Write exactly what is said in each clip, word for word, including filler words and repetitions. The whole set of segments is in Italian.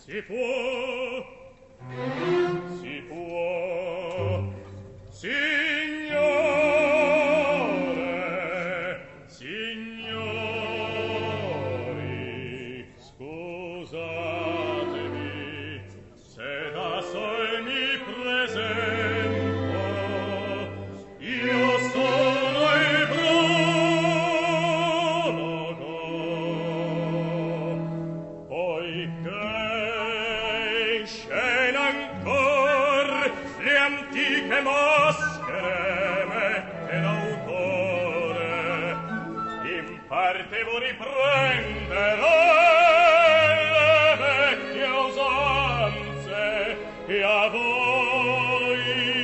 Si può, si può, signore, signori, scusatemi se da sol mi presento, io sono il prologo, poiché in scena ancor le antiche maschere mette l'autore, in parte vo riprendere le vecchie usanze e a voi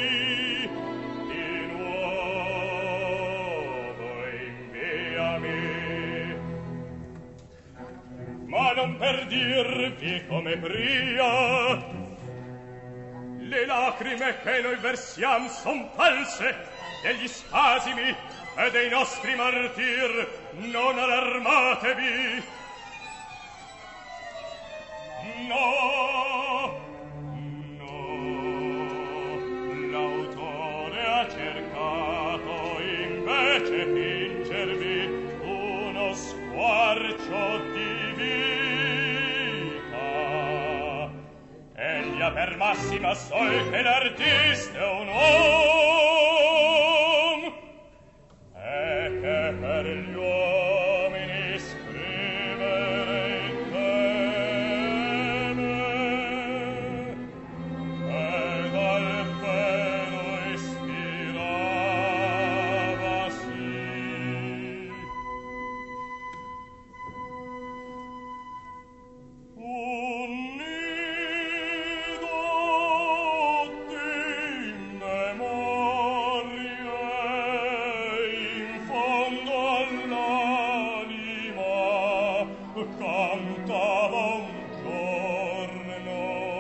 di nuovo inviami. Ma non per dirvi come pria, le lacrime che noi versiam son false, degli spasimi e dei nostri martir, non allarmatevi. No, no, l'autore ha cercato invece fingervi uno squarcio di vita. Egli ha per massima sol che l'artista è un uom, e che per gli uomini scrivere inteme, e dal pelo ispiravasi. Un nido di memorie in fondo all'anima cantava un giorno,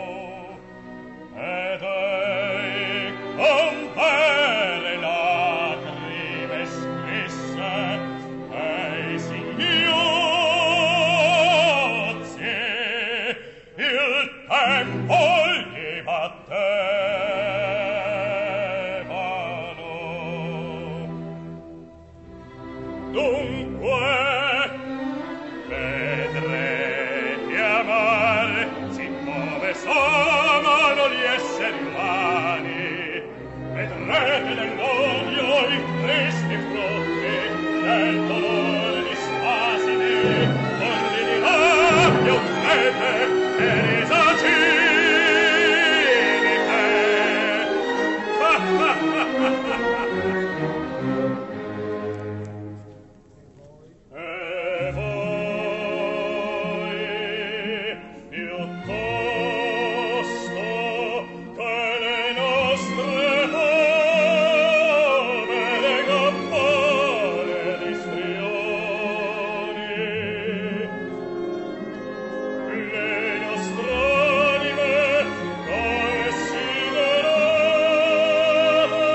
ed ei con vere lacrime scrisse ei singhiozzi, il tempo gli battevano. Dunque vedrete amar siccome sono gli esseri umani, vedrete nell'odio i tristi frutti del dolore di spasimi, orli di rabbia utrete e risaciniche. E voi piuttosto che le nostre povere gabbane di strioni, le nostre anime considerate,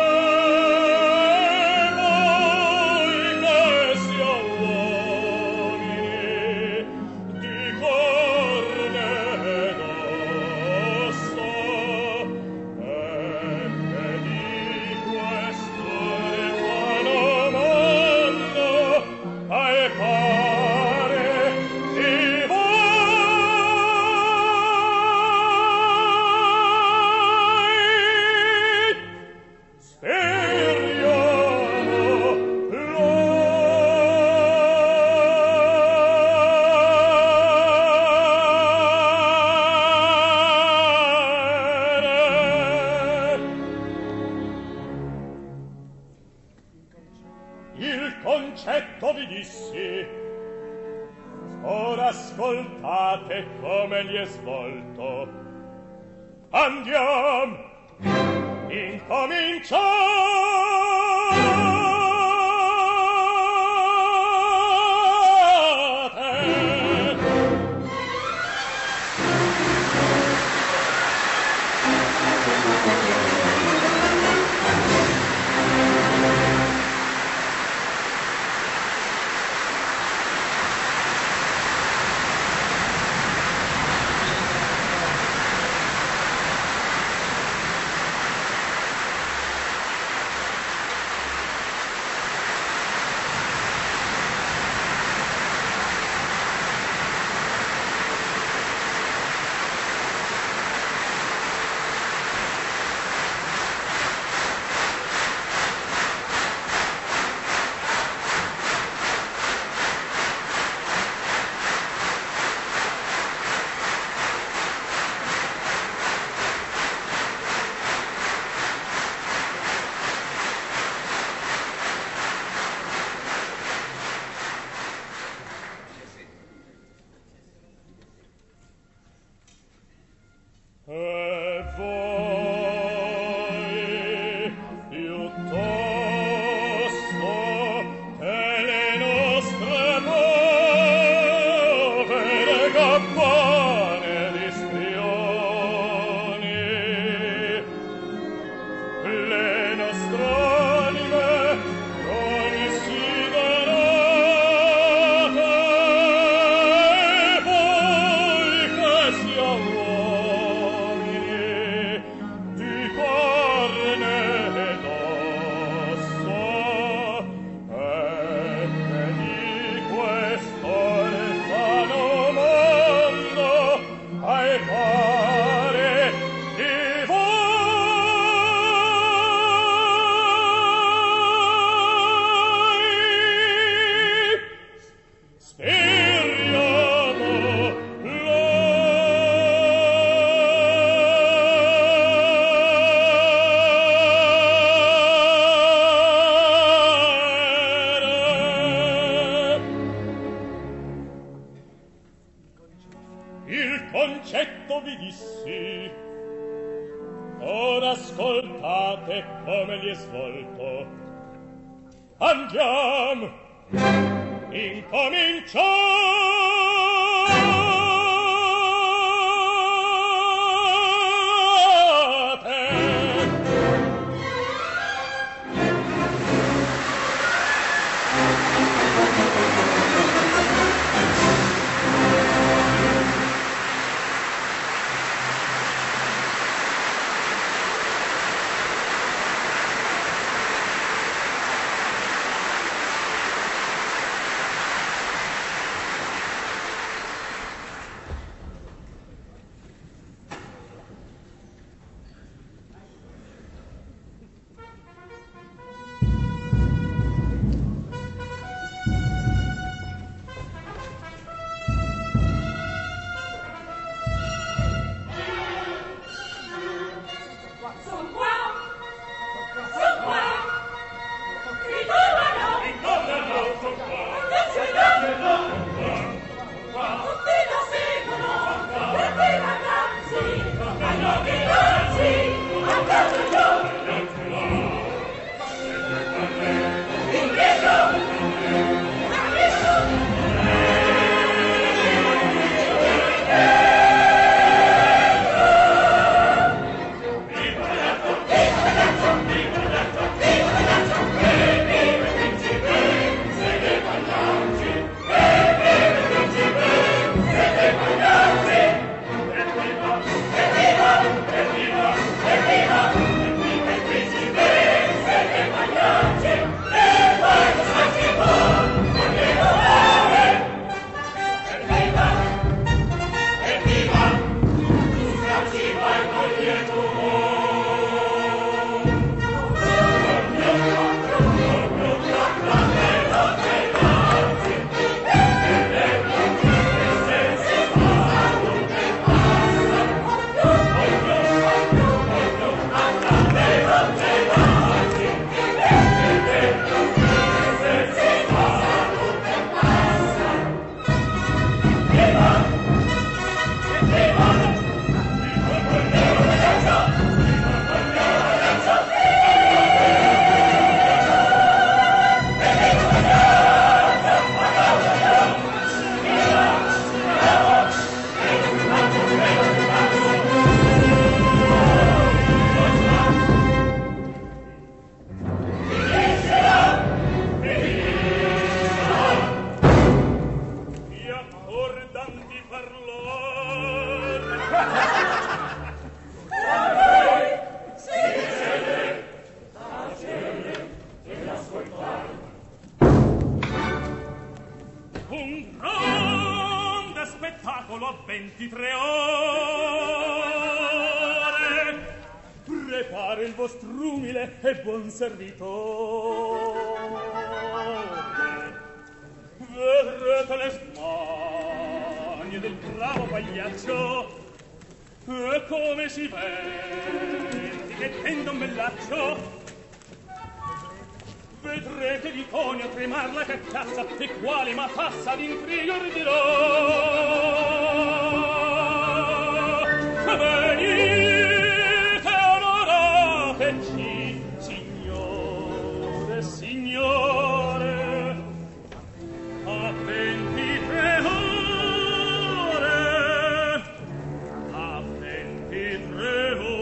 voi che siamo uomini di carne ed ossa, e che di questo rifano mondo ai pare di voi speriamo il concetto vi dissi, ora ascoltate come gli è svolto. Andiam, incominciate. concetto vi dissi. Ora ascoltate come gli è svolto. Andiamo, ventitré ore prepare il vostro umile e buon servitore. Vedrete le smanie del bravo pagliaccio e come si vede che tenda un bellaccio. Vedrete di conio tremar la carcassa e quale matassa d'intrigo ridirò. Venite, onorateci, signore, signore, a ventitré ore, a ventitré ore.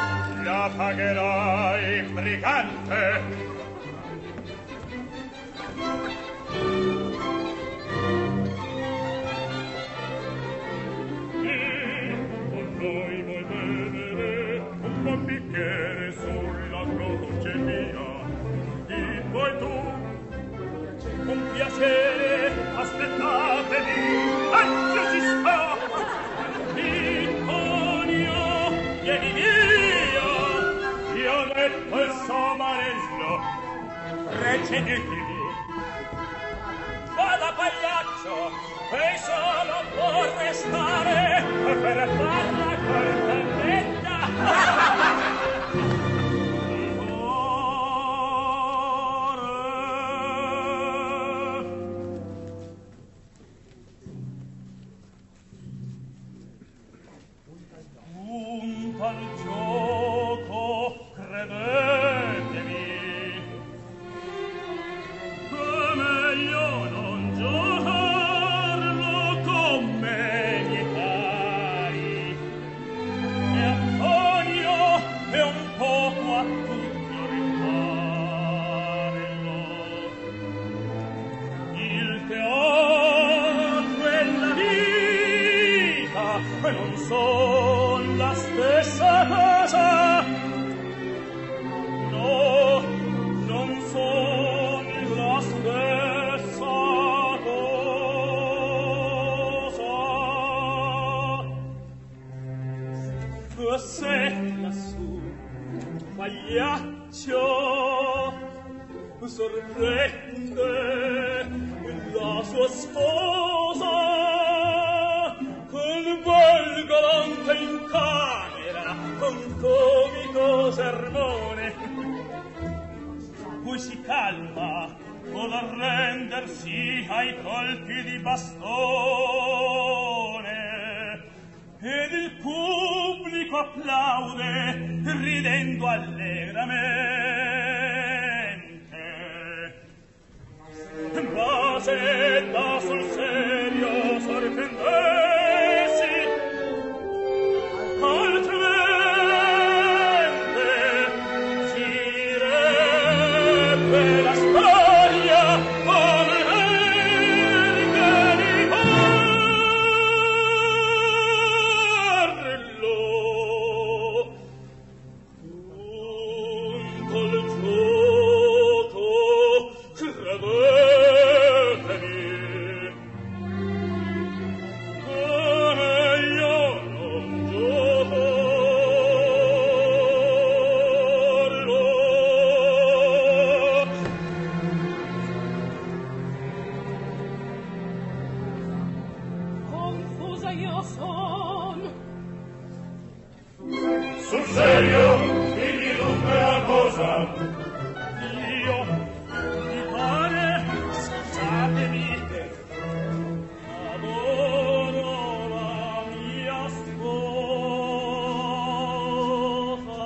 Pagherai, brigante. invece di chi? Vada pagliaccio, e solo può restare per far la cortelletta. Punta al gioco, credetemi, è meglio non giocarlo con me miei pari. E Antonio è un poco a tutti rifarlo. Il teatro e la vita non son la stessa cosa. No, non son la stessa cosa. Se lassù pagliaccio sorprende la sua sposa col bel galante in camera con comico sermone, cui si calma o da rendersi ai colpi di bastone, ed il pubblico applaude ridendo allegramente. Ma se da sul serio sorprendessi altrimenti si direbbe la storia come erga di farlo. Punto il gioco, credetemi, come io non giocarlo. Confusa io son. Sul serio, digli dunque la cosa. Io, mi pare, scusatemi, adoro la mia sposa.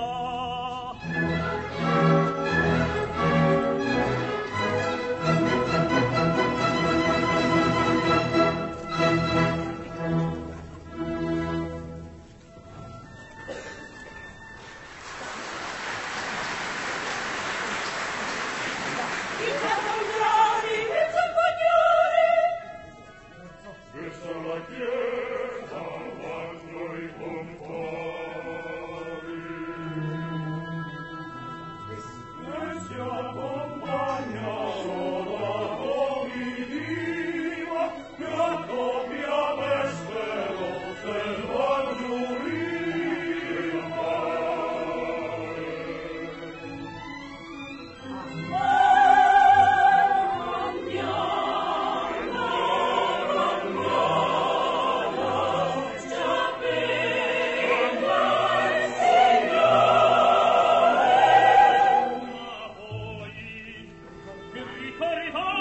I zampagnoli, i zampagnoli. Questa la chiesa, vanno i compari. E si accompagna solo a comitiva, la doppia vestero del buon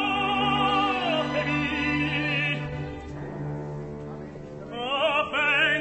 Ricoricatevi, a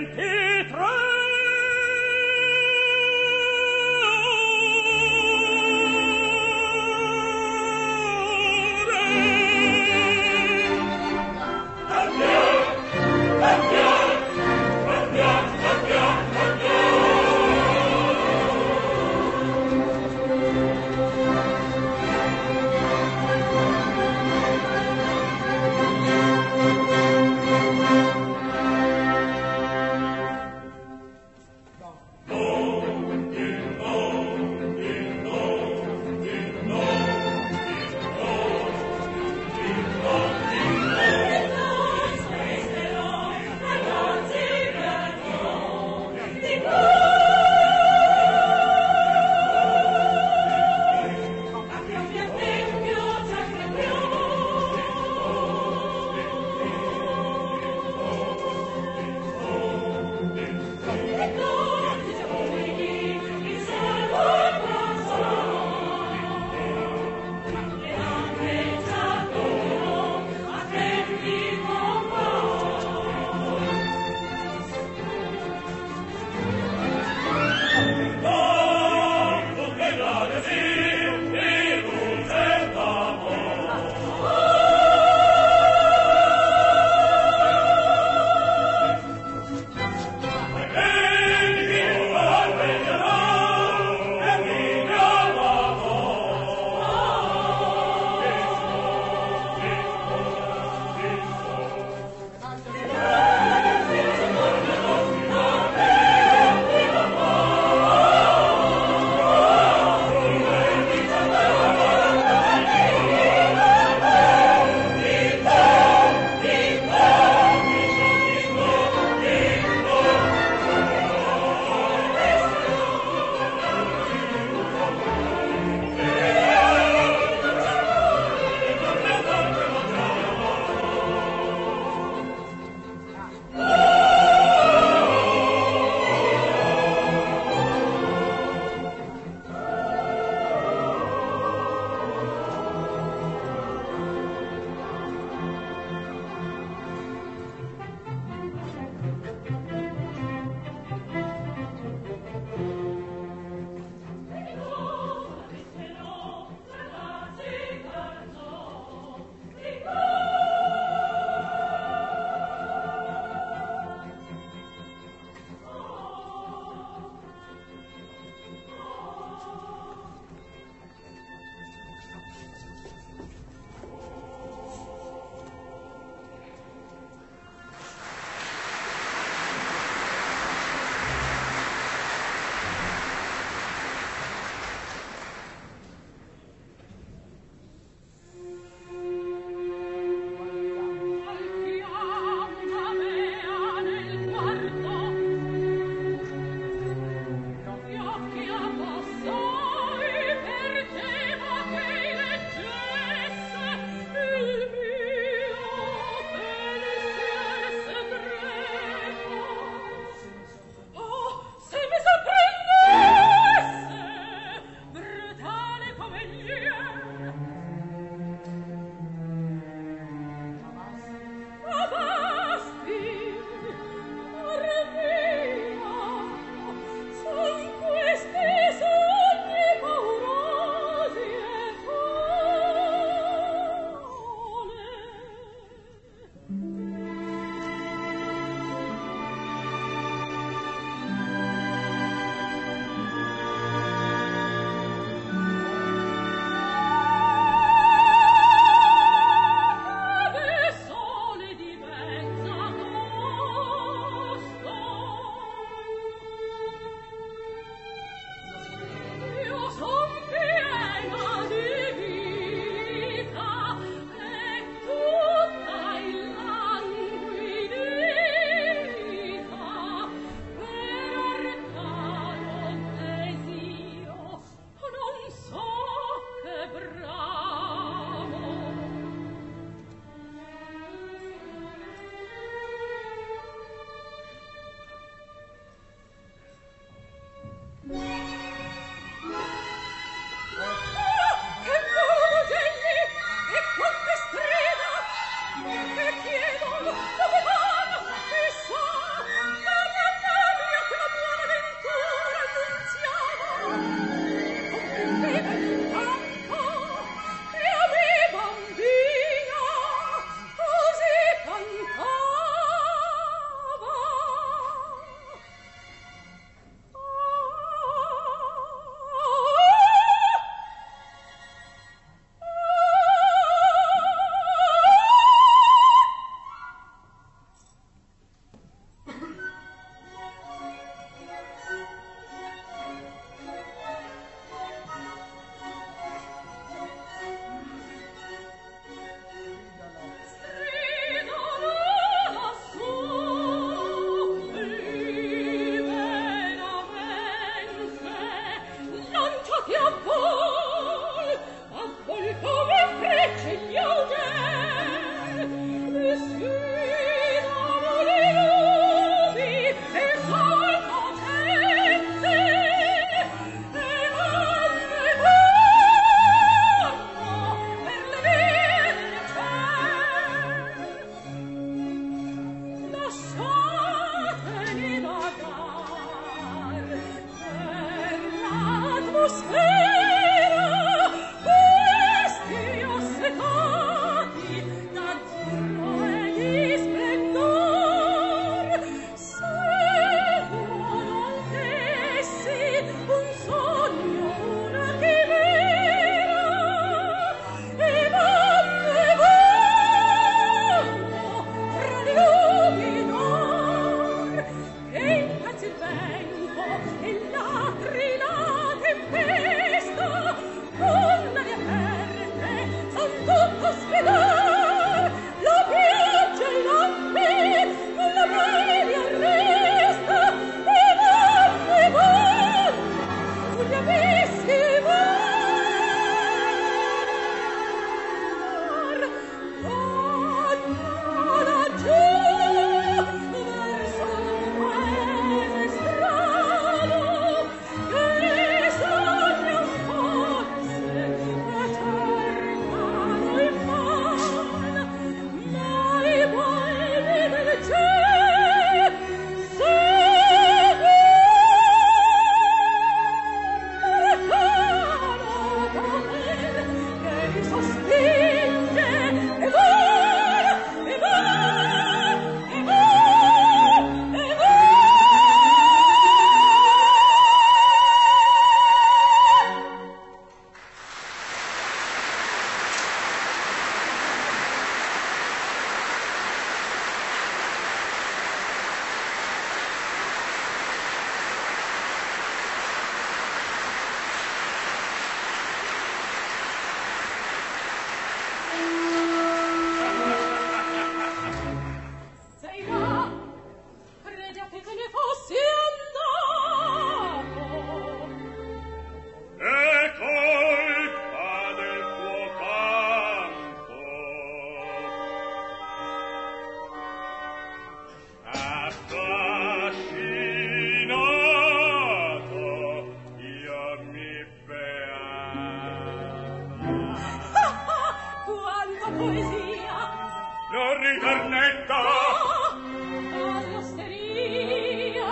poesia. Non ridar netta! No, all'osteria.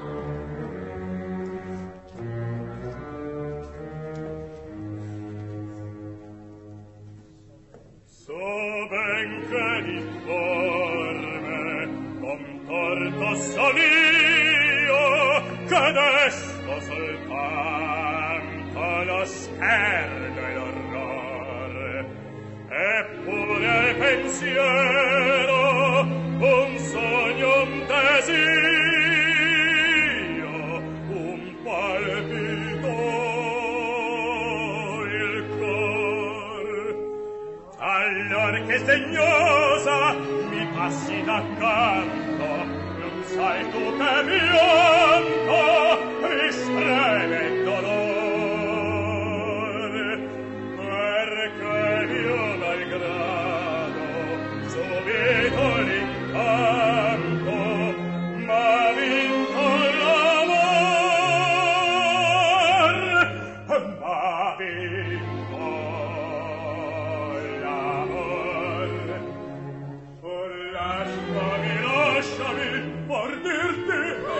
So ben che difforme, contorto son io, che desto soltanto lo scherno e l'orrore, eppure il pensiero, un sogno, un desiderio, un palpito, il cor. Allor che sdegnosa mi passi d'accanto, non sai tu che pianto mi spreme il dolore, perché mio malgrado subito l'incanto m'ha vinto l'amor, m'ha vinto l'amor. Oh, lasciami, lasciami, per dirti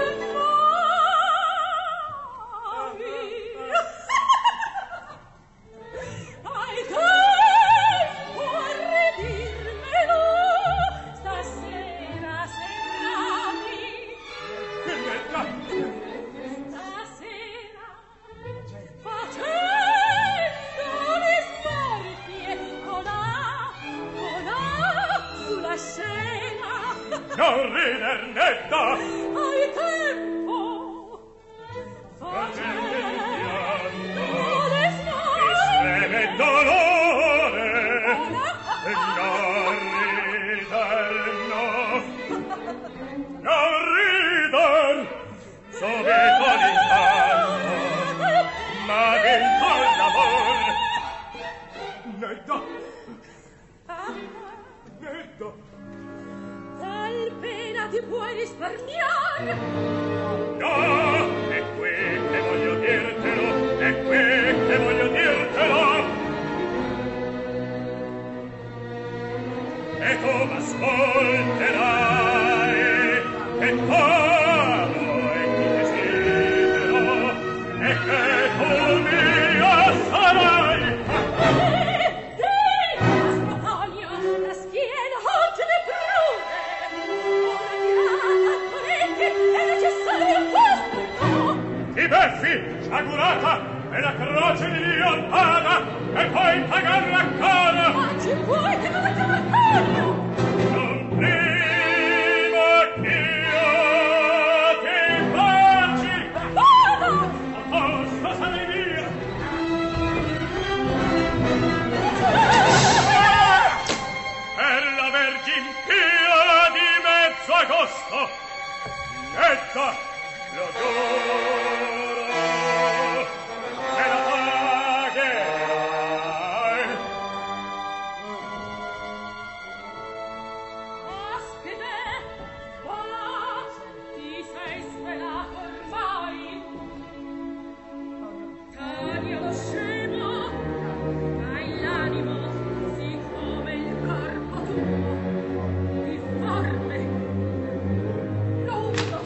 Hai tempo a ridirmelo, stasera segnami. che netta. Stasera, facendo le smorfie, colà, colà, sulla scena. Non rider netta. Hai tempo, facendo le smorfie, Estreme dolore, non rider, no, non rider, subito l'incanto, m'ha vinto l'amor. Netta, netta, tal pena ti puoi risparmiare. no, è qui che voglio dirtelo, è qui che voglio dirtelo. E tu m'ascolterai, che t'amo e ti desidero, e che tu mia sarai. Vieni, Asprotonio, la schiena oggi ne prude. Ora tirata al corrente è necessario questo. Ti beffi, sciagurata, e la croce di Dio paga, e poi pagarla cara. Ma ci vuoi che non è Marcanio? Non prima ch'io ti baci, Vada! posto sarei via. Per la Vergine Pia di mezzo agosto, netta, lo giuro, me la pagherai. Ospite, pace, ti sei svelato ormai. Taglio lo scemo, hai l'animo, siccome il corpo tuo, difforme, lungo.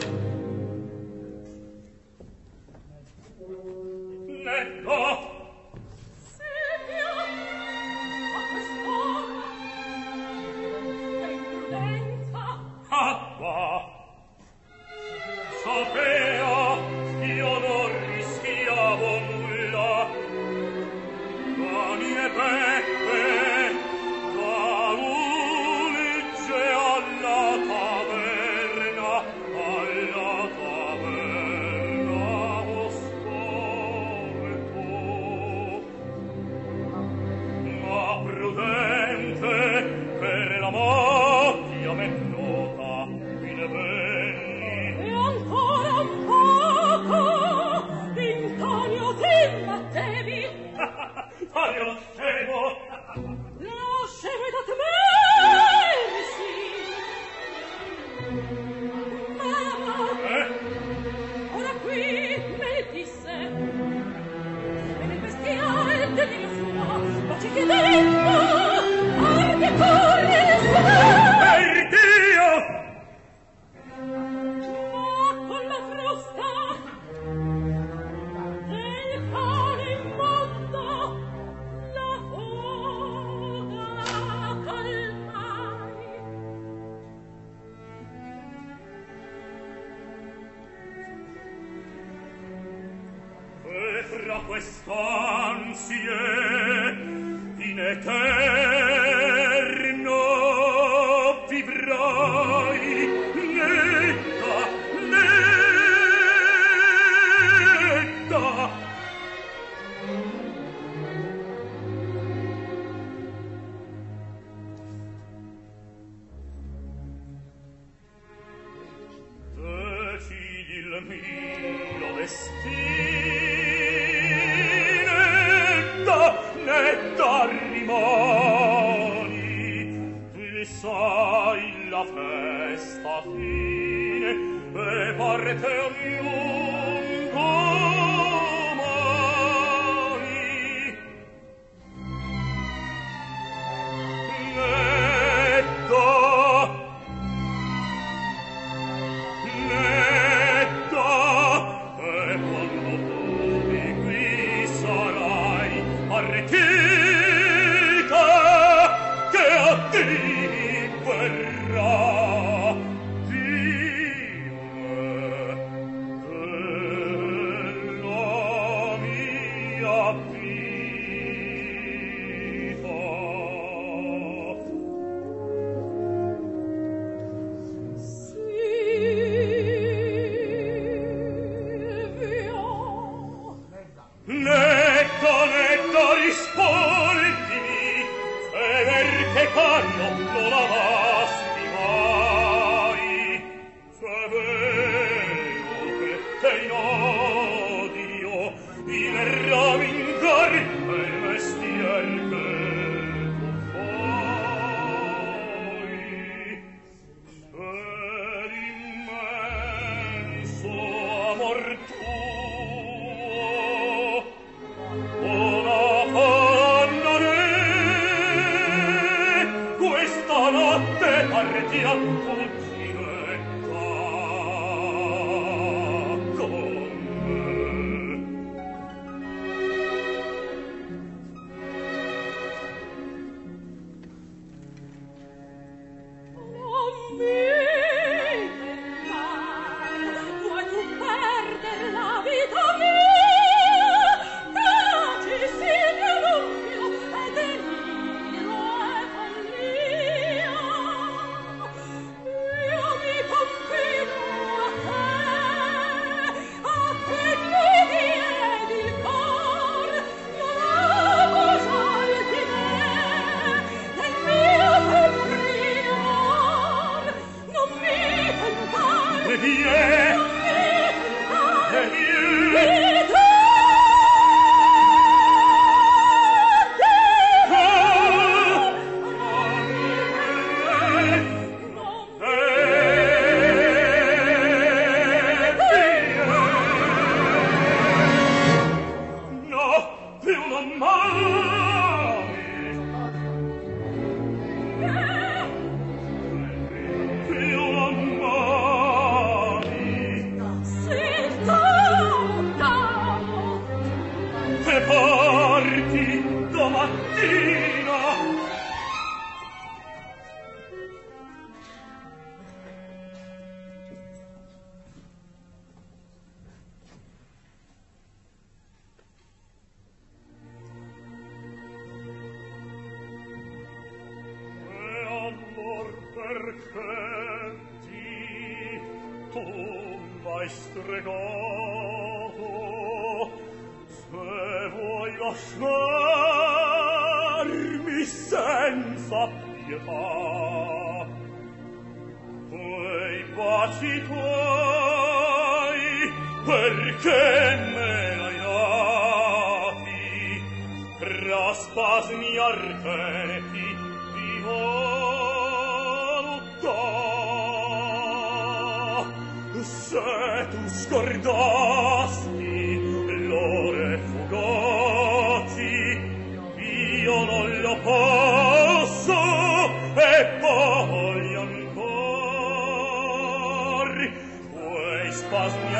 Netto, Silvio, a quest'ora, è imprudenza. acqua, sapea io non rischiavo nulla, ma mie peppe da Ulice alla taverna, alla taverna ho scorto. Ma prudente per la macchia m'è nota, mi ne venni. E ancora un poco, Antonio, ti battevi. Fare lo scemo, quest'ansie in eterno vivrai netta, netta. Decidi il mio destino, netta rimani, tu sai la festa fine e parte lungo mani. Netta, netta, e quando tu di qui sarai arricchita, che a te verrà di me della mia vita. Netta, netta, rispondimi, se perché caro non l'amasti mai, se è vero che te in odio il ramingar è il mestier che tu fai. Se l'immenso amor tuo una panna questa notte partirà fuggiretta con me. Non mi tentare, vuoi tu perder la vita mia? Taci, Silvio Lumpio, e deliro e follia. Io mi confido a te, a te mi diedi il cor, non amo salti me, nel mio febbrile amor, non mi tentare, E vie, non mi tentare, e vie, no, più non mai, più non mai, e parti domattina. E amor perché ti tu m'hai stregato, se vuoi lasciarmi senza pietà, quei baci tuoi perché me l'hai dati, tra spasmi ardenti di voluttà. Se tu scordasti l'ore fugaci, io non lo posso e poi ancor quei spasmi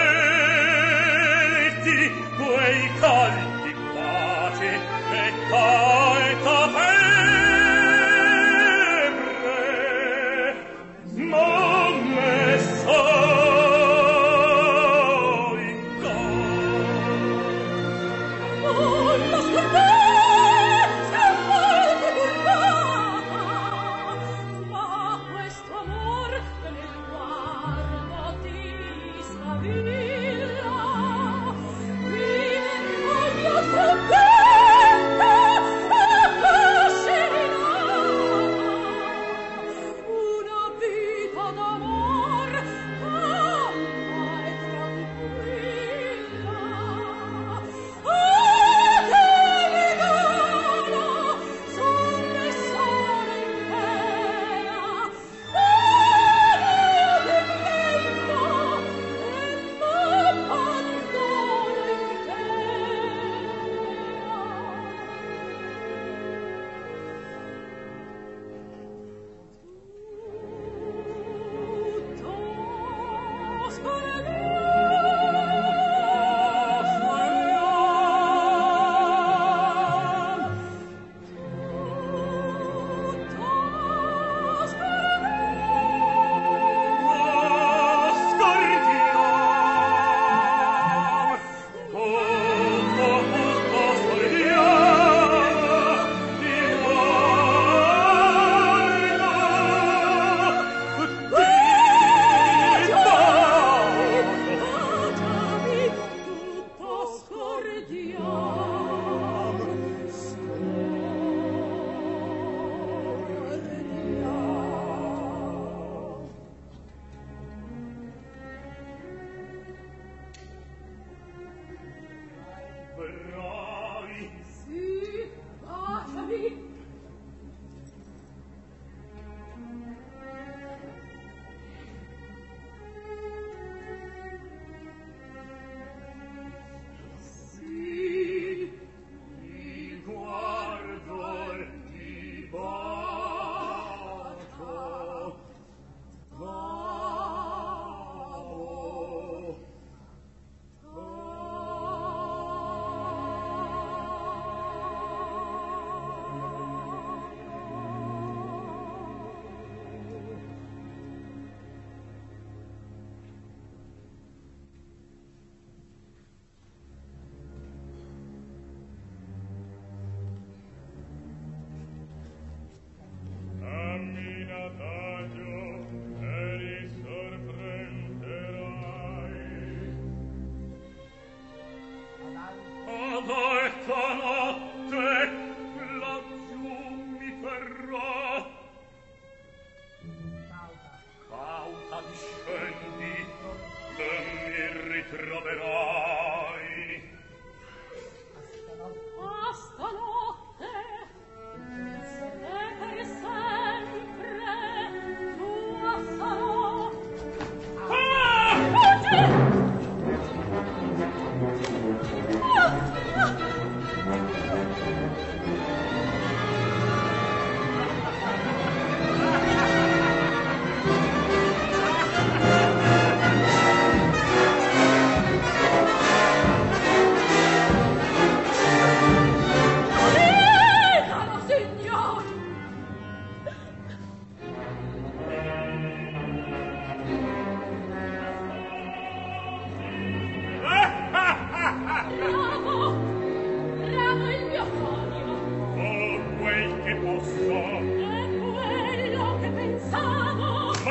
ardenti, quei caldi baci e caeta febbre non me so in cor.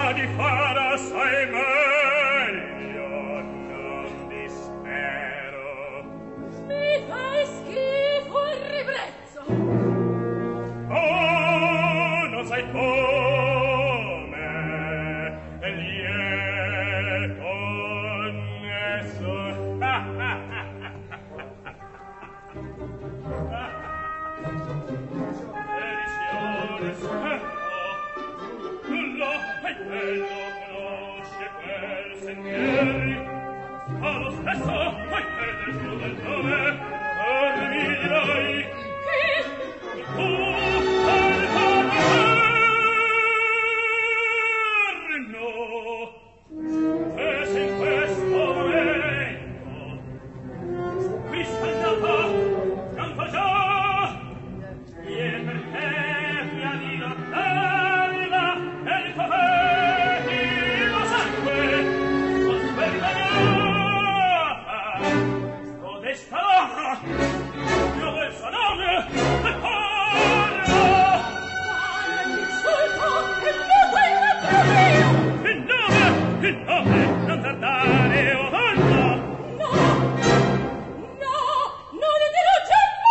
sa di far assai meglio, non dispero. Mi fai schifo il ribrezzo. Oh, non sai come lieto nesso. Deliziones, nulla è bello, conosce quel sentieri. Allo stesso, poi crede su del nome, e mi dirai Che? tu al paterno, e se in questo momento qui saltata, canto già, viene per te via di nottarla, e il tuo petito sangue sospetta sto destarà io del suo nome e parla Insulto, il muto è l'altro mio. il nome il nome non tardare o donna No, no, non dirò già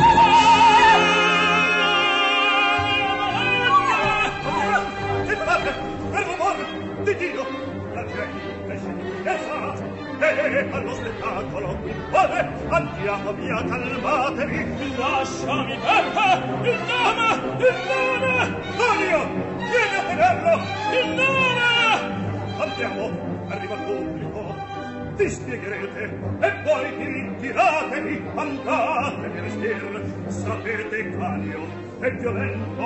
il padre per l'amor di Dio la gente è scienza e allo spettacolo qui padre andiamo via calmatevi lasciami Berta il nome il nome Tonio vieni a tenerlo il nome andiamo arriva il pubblico ti spiegherete e poi ti ritiratevi andate per vestir sapete Canio è violento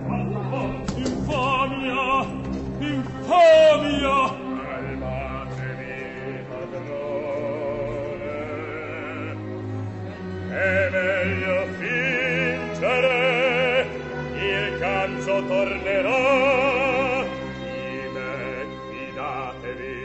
infamia infamia calmatevi padrone è meglio fingere il canzo tornerà di me fidatevi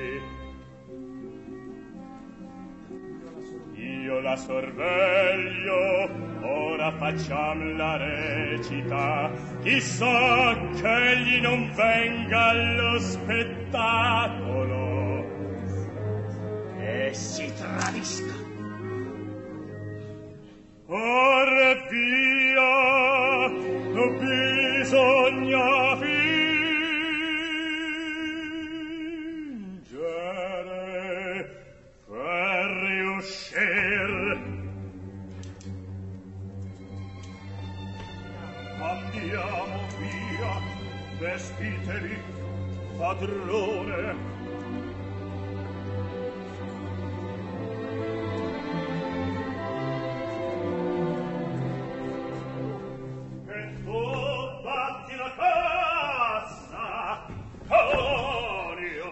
io la sorveglio ora facciam la recita chissà che egli non venga allo spettacolo e si tradisca ora via non bisogna fingere per riuscir andiamo via vestitevi padrone e tu batti la cassa Tonio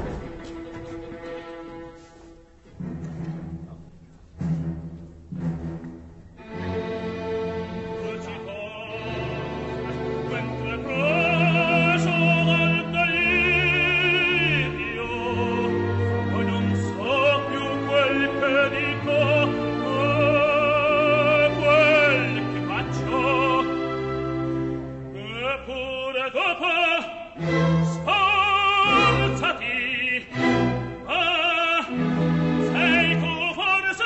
mentre preso dal delirio non so più quel che dico e quel che faccio eppure dopo sforzati ah sei tu forse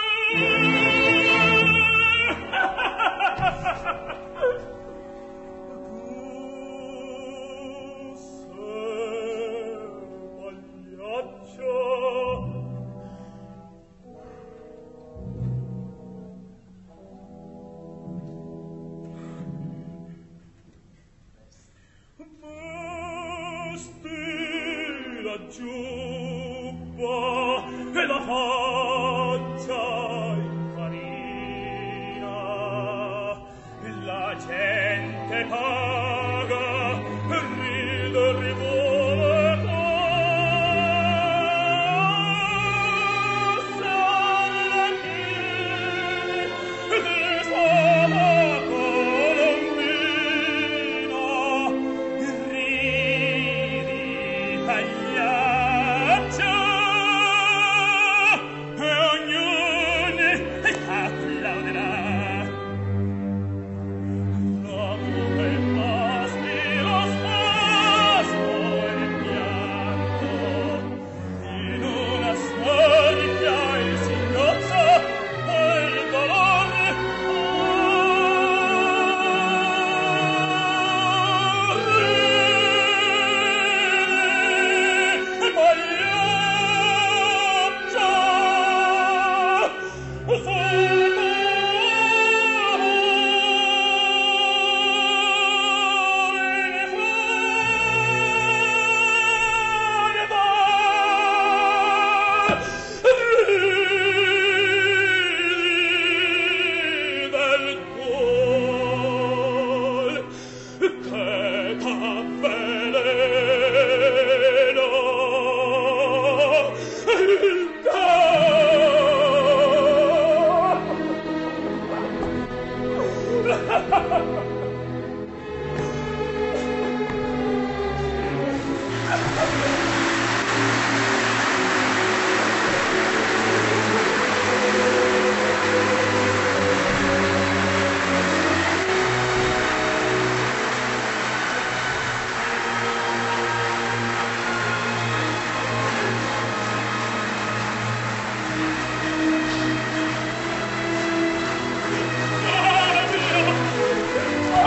giubba e la faccia infarina la gente paga e ride e rivuole cosa le chini di sua colombina ridi pagliaccia e ognuno applauderà la muoveva Oh,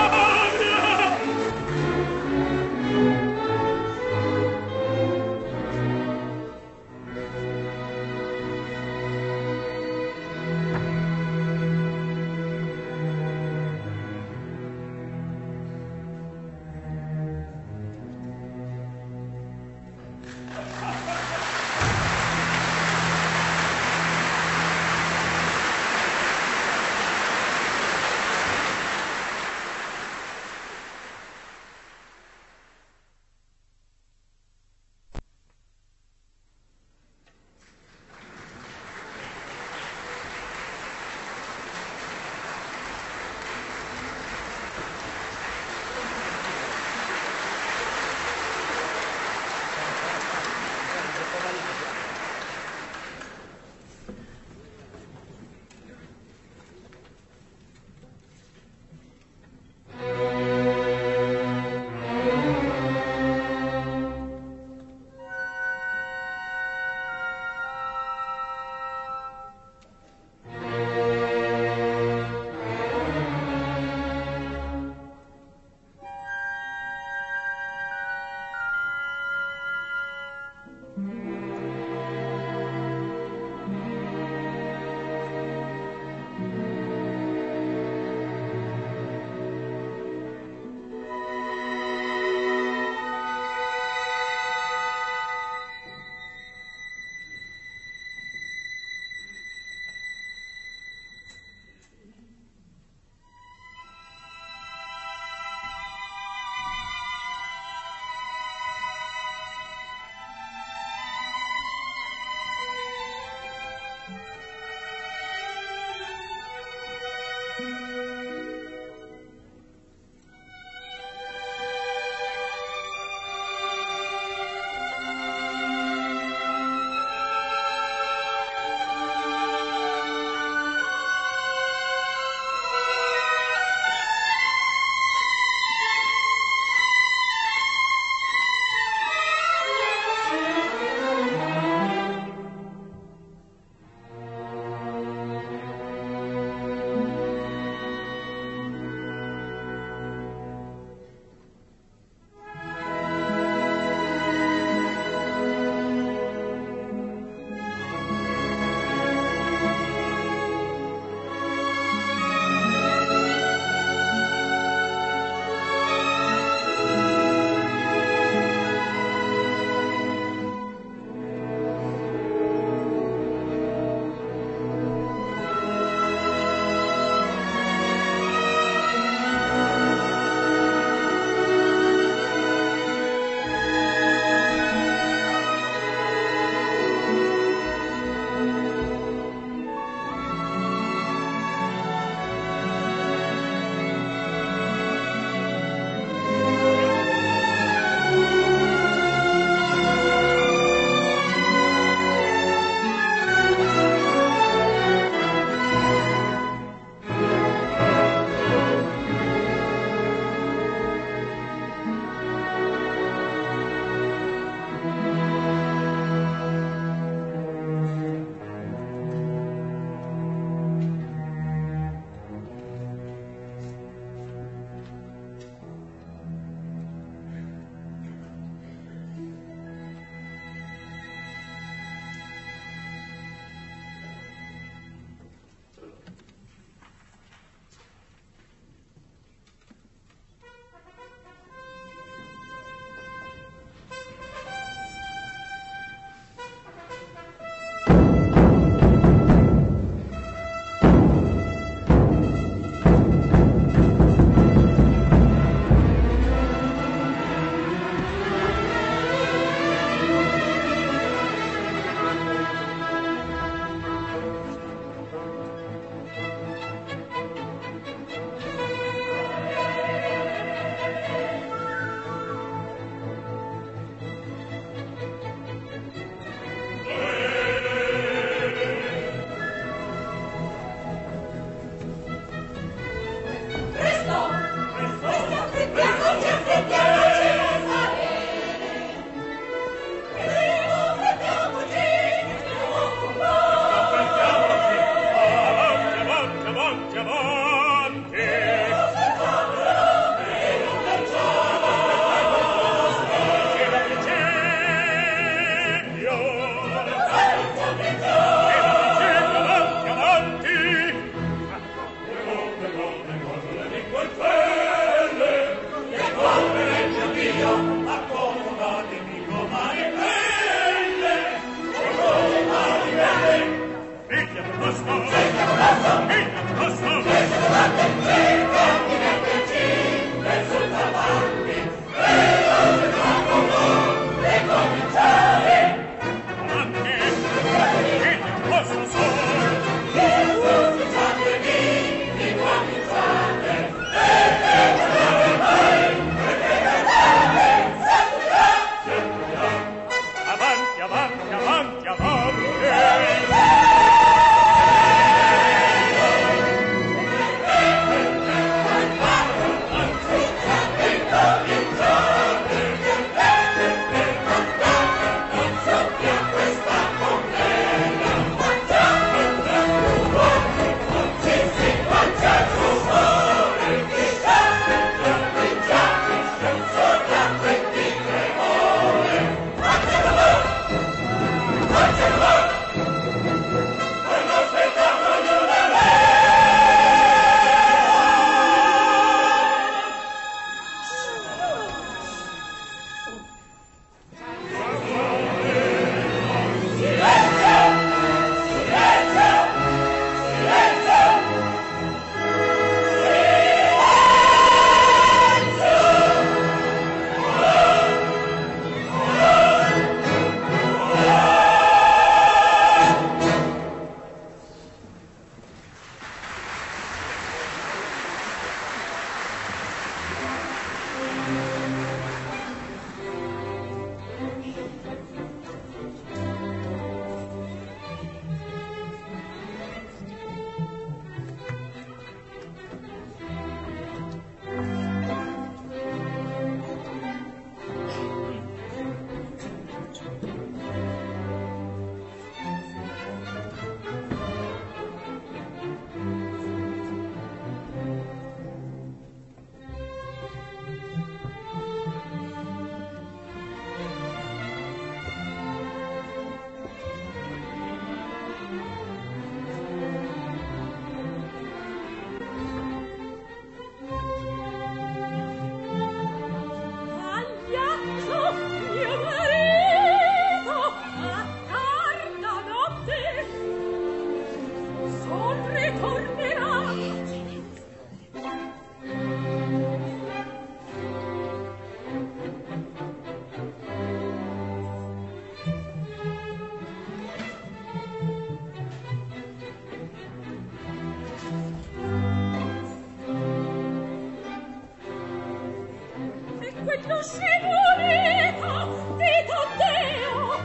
quello scemoneta di Taddeo.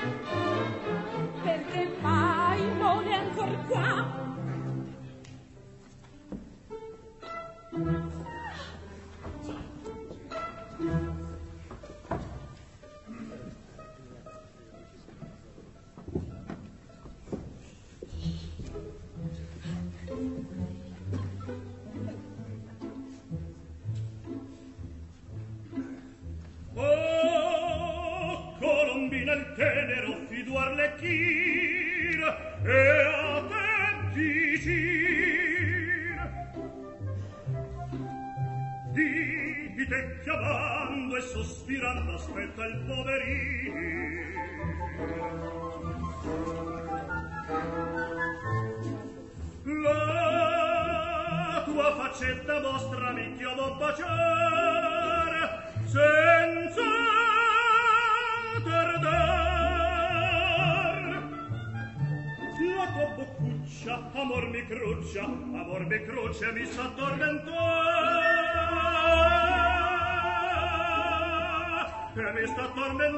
Perché mai non è ancor qua? Oh, Colombina il tenero fido Arlecchino e a te vicino di te chiamando e sospirando aspetta il poverino. La tua faccetta mostrami che io vo' baciare senza tardar. La tua boccuccia amor mi cruccia, amor mi cruccia e mi sa tormentar, e mi sta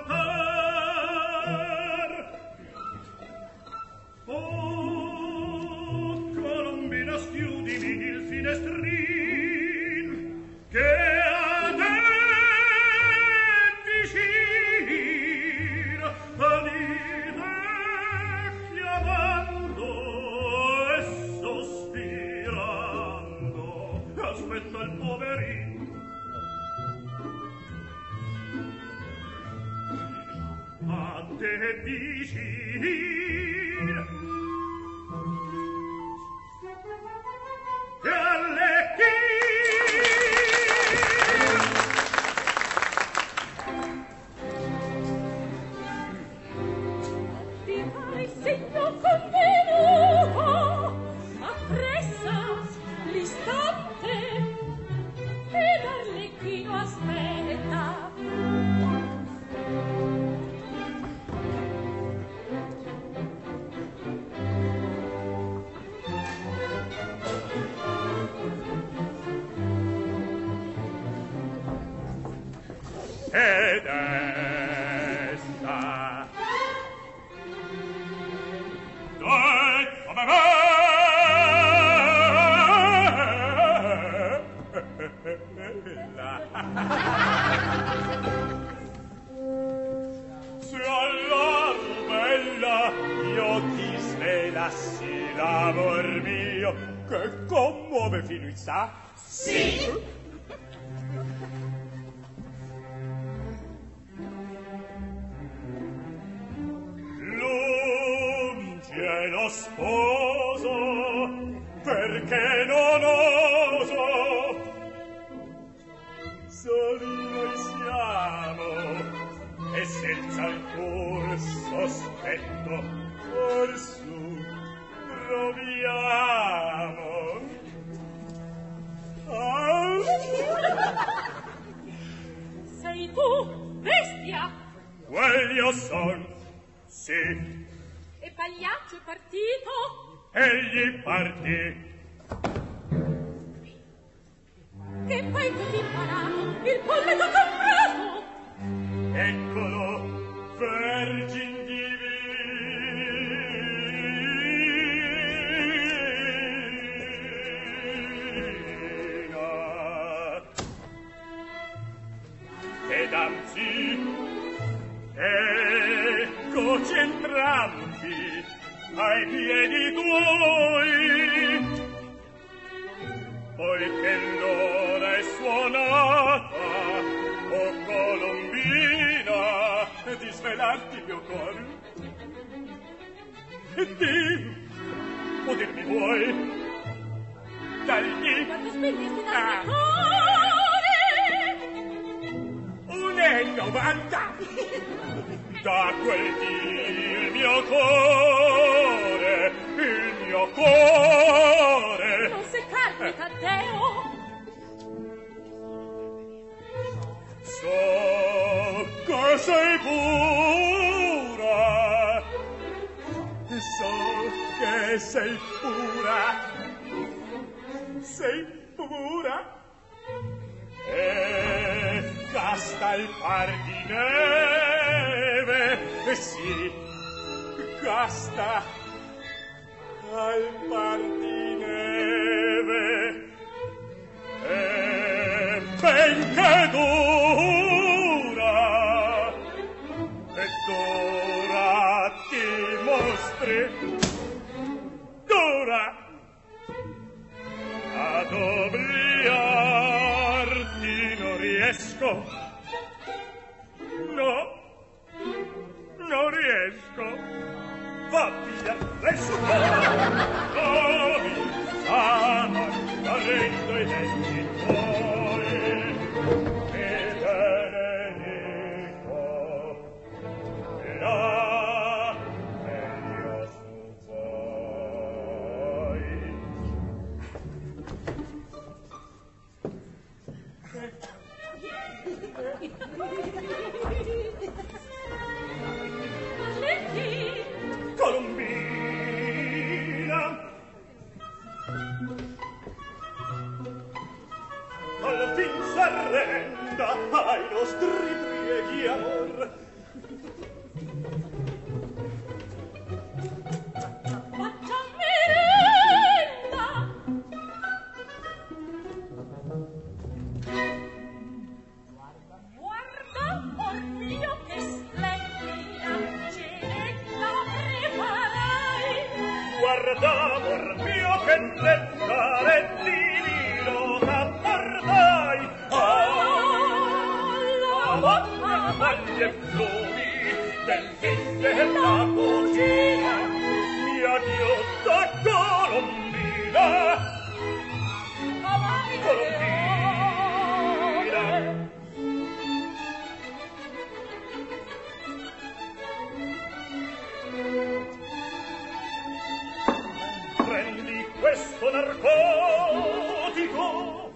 tormentar. Oh, Colombina, schiudimi il finestrin che a te vicino venite chiamando e sospirando. Aspetta il poverino. A te vicino e Ti fai segno convenuto, appressa l'istante e l'Arlecchino aspetta. Ed esta dai come me se alla bella io ti svelassi l'amor mio che commuove fino in sa. Sì. Lo sposo perché non oso soli noi siamo e senza alcun sospetto orsù proviamo. Ah. Sei tu, bestia? Quel io son, sì. E Pagliaccio è partito? Egli partì. Che fai così imparato? Il polletto comprato! Eccolo, vergin divina. Ed anzi, eccoci entrambi ai piedi tuoi, poiché l'ora è suonata, o Colombina, di svelarti il mio cuore. E di, o dirmi vuoi, dagli Quanto spendesti dal ah, mio cuore? un e novanta. Da quel dì il mio cuore, il mio cuore. Non seccarmi, Taddeo. So che sei pura, so che sei pura, sei pura. E al par di neve, sì, casta al par di neve, e benché dura, e dura ti mostri, dura ad obliarti non riesco, no, non riesco, va via, adesso trovi sana, arrendo i denti tuoi, e benedico, là, meglio su voi. Colombina, al fin s'arrenda ai nostri prieghi amor. Faccia merenda. Guarda, or mio, che splendida cenetta preparai. Guarda, amor mio, che nettare di vino t'appordai. Alla bocca Maglie flumi del vin della cucina, mia ghiotta Colombina, Colombina. Prendi questo narcotico,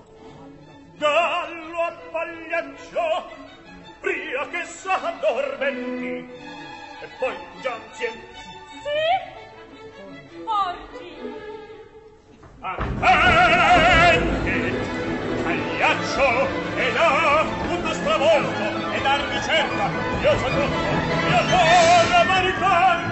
dallo a pagliaccio, pria che s'addormenti, e poi gianzien. Sì, porti. Attenti, pagliaccio, e là, tutto stravolto, e dar ricerca, io c'ho tutto, io sono a maricarmi.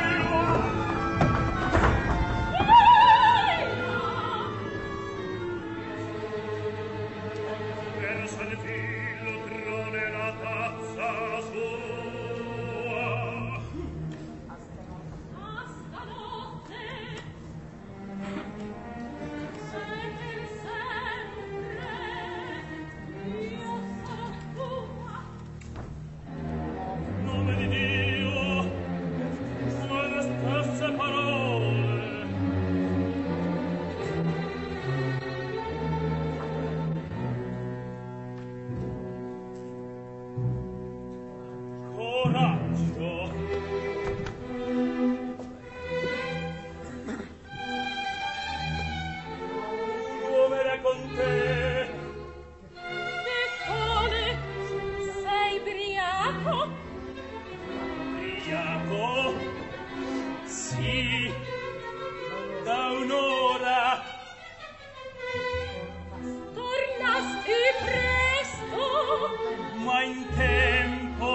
Verso il filo trone la tazza sua. A stanotte sei per sempre, io sono tua. Nome di Dio, sono le stesse parole. Coraggio. Un uomo era con te. Piccole, sei briaco? Briaco? Sì, da un'ora. Tornasti presto? Ma in tempo.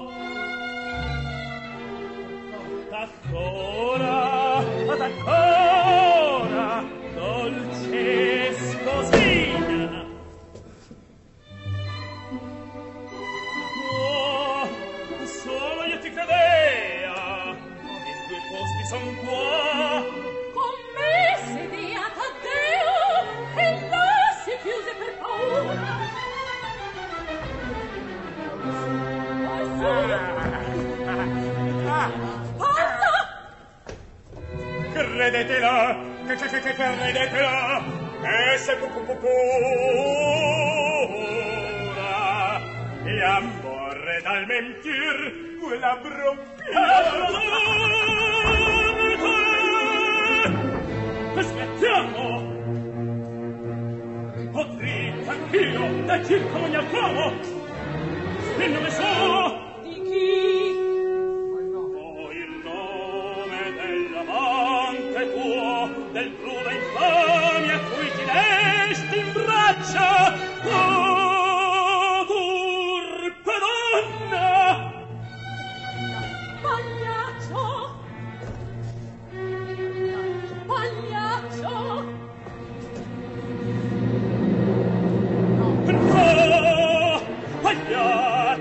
Ancora, ad ancora, dolce sposina. Oh, solo io ti credea, i due posti son qua. Con me sediata a Deo, e là si chiuse per paura. Parla! Credetela, che che che che credetela, e se pu pu pu pura, e amore dal mentir, quella brocchiata. Aspettiamo! Potri, anch'io, da circa ogni altrovo, il nome suo, Di chi? oh, il nome dell'amante tuo, del cruda infamia a cui ti desti in braccia, oh, turpedo!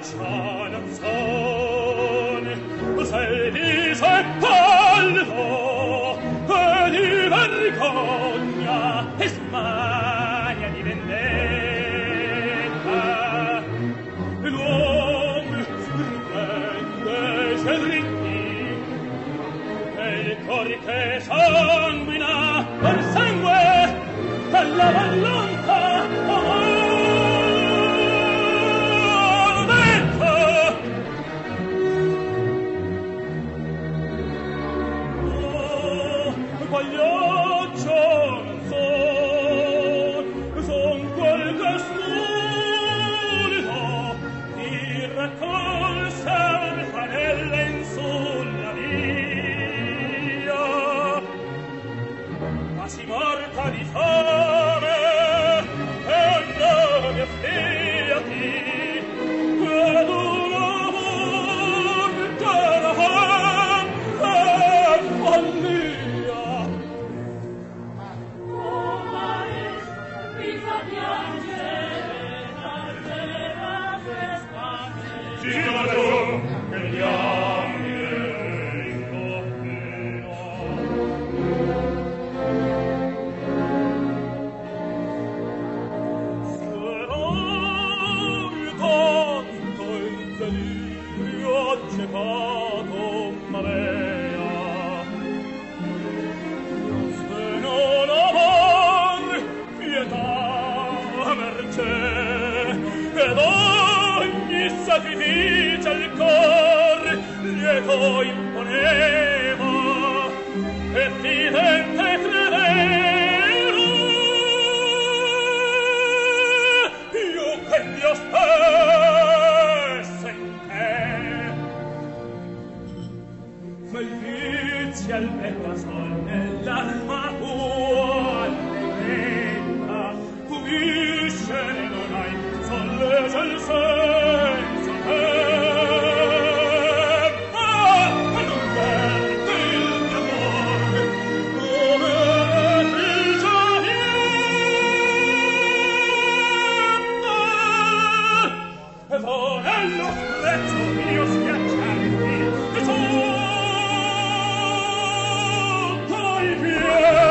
ciò non son, se viso è pallido e di vergogna e smania di vendetta, l'uomo riprende se dritti e il cor che sanguina per sangue alla vallonta oh, pagliaccio non son, son quel che stulito ti raccolse le fanelle in sulla via, quasi morta di fame e andavi a fiati ed un amor che la fa è follia. Giuro che gli anni in coppino sarai tanto il delirio accecato m'avea, se non amor pietà mercè ed ogni sacrificio al cor lieto imponeva e fidente credero io che Dio stesse in te, malizia al bella sol nell'armatura allegretta pulisce non hai sollece il senso te, ma non verti il mio amore come figlio niente, e vo nello stretto mio schiacciarti e sotto i piedi.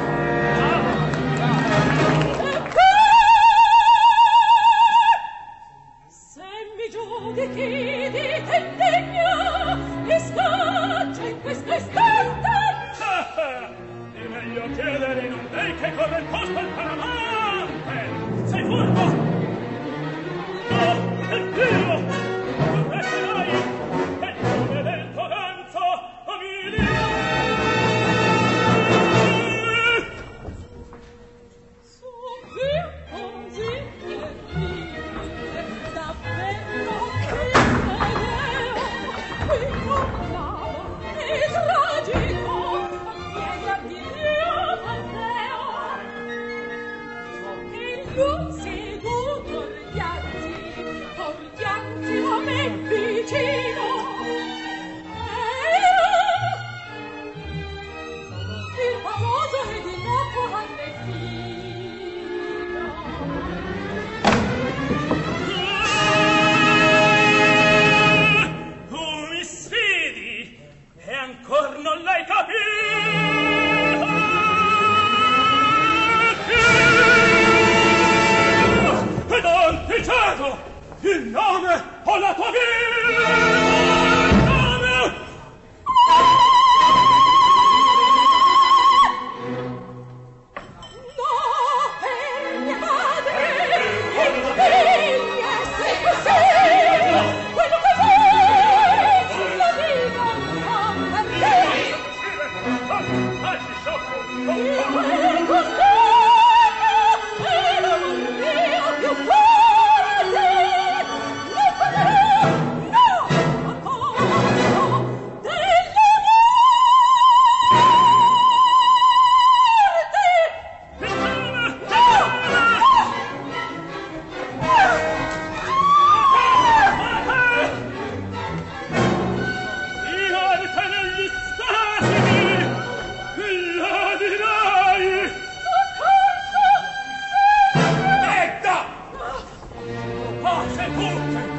Giudichi di tendegno e scaccia in questo istante. È meglio chiedere in un lei che corre il posto al paramante. Sei furbo! No, è Dio! Non resterai! E come del tuo danzo, Emilia! Son qui così terribile, davvero che vedeo, qui conclavo e tragico, piega di mio Matteo. E lui seduto ordianti, ordianti a me vicino, e il famoso ed innocuo Arlecchino. Tu mi sfidi e ancor non l'hai capito. Ed anticipato il nome o la tua vita. Il nome. No, è mia madre! Figlia, se così! Quello che vuoi! Lo dico non per te! Facci sciocco! Il quel condanno è l'amor mio più forte! Non potrò, no, ancora no, dell'amor Pace tu!